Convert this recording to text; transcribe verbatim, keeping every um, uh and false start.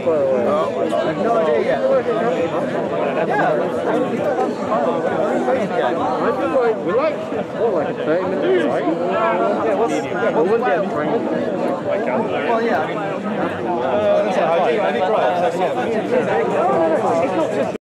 far away? I have no idea yet. I feel like we like, what, like a thirty minute, right? Yeah, what's, yeah, what's the plan?